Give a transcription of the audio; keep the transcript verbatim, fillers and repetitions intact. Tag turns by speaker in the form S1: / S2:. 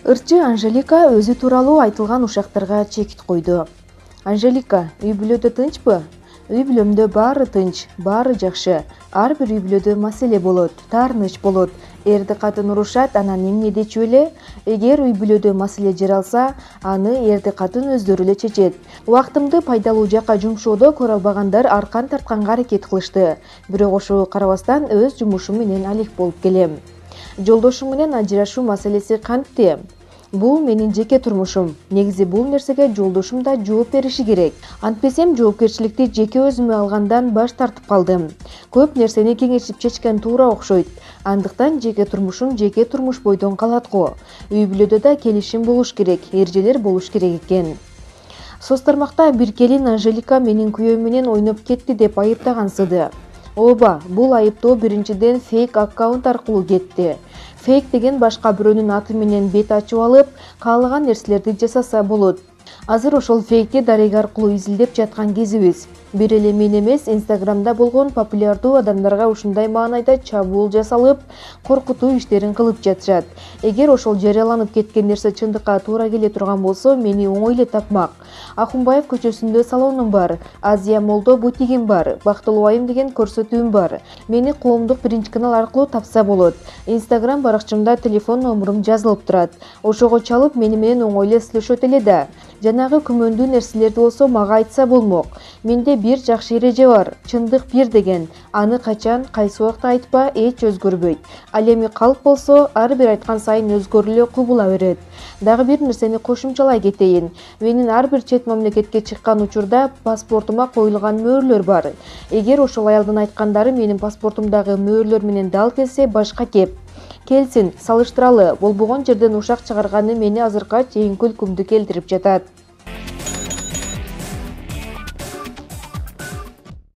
S1: Ырчы Анжелика өзү тууралуу айтылган ушактарга чекит койду. Анжелика, үй бүлөдө тынчпы? Үй бүлөмдө баары тынч, баары жакшы. Ар бир үй бүлөдө маселе болот, таарыныч болот. Эрди катын урушат, анан эмне дечү эле? Эгер үй бүлөдө маселе жаралса, аны эрди катын өздөрү эле чечет. Убактымды пайдалуу жакка жумшоодо көрө албагандар аркан тартканга аракет кылышты. Бирок ошого карабастан өз жумушум менен алек болуп келем. Жолдошум менен ажырашуу маселеси кантти? Бул менин жеке турмушум. Негизи бул нерсеге жолдошум да жооп бериши керек. Антпесем жоопкерчиликти жеке өзүмө алгандан баш тартып калдым. Көп нерсени кеңешип чечкен туура окшойт. Андыктан жеке турмушум жеке турмуш бойдон калат го. Үй бүлөдө да келишим болуш керек, эрежелер болуш керек экен. Соц тармакта бир келин Анжелика менин күйөөм менен ойноп кетти деп айыптагансыды. Ооба, бул айыптоо биринчиден фейк аккаунт аркылуу кетти. Фейк деген башка бирөөнүн аты менен бет ачып алып, каалаган нерселерди жасаса болот. Азыр ошол фейкти дарега аркылуу изилдеп жаткан кезибиз. Бир эле мен эмес, Инстаграмда болгон популярдуу адамдарга ушундай маанайда чабуул жасалып, коркутуу иштерин кылып жатышат. Эгер ошол жарыяланып кеткен нерсе чындыкка туура келе турган болсо, мени оңой эле тапмак. Акунбаев көчөсүндө салонум бар, Азия молдо бутигим бар, Бактылуу айым деген көрсөтүүм бар. Мени коомдук биринчи канал аркылуу тапса болот. Инстаграм баракчамда телефон номурум жазылып турат. Ошого чалып мени менен оңой эле сүйлөшөт эле да. Жанагы күмөндүү нерселерди болсо мага айтса болмок. Менде бир жакшы эреже бар, чындык бир деген. Аны качан, кайсы убакта айтпа, эч өзгөрбөйт. Ал эми калк болсо, ар бир айткан сайын өзгөрүп эле кубула берет. Дагы бир нерсени кошумчалай кетейин. Менин ар бир чет мамлекетке чыккан учурда паспортума коюлган мөөрлөр бар. Эгер ошол аялдын айткандары менин паспортумдагы мөөрлөр менен дал келсе, башка кеп. Келсин, салыштыралы, болбогон жерден ушак чыгарганы мени азыркы чейинки өлкөмдү келтирип жатат.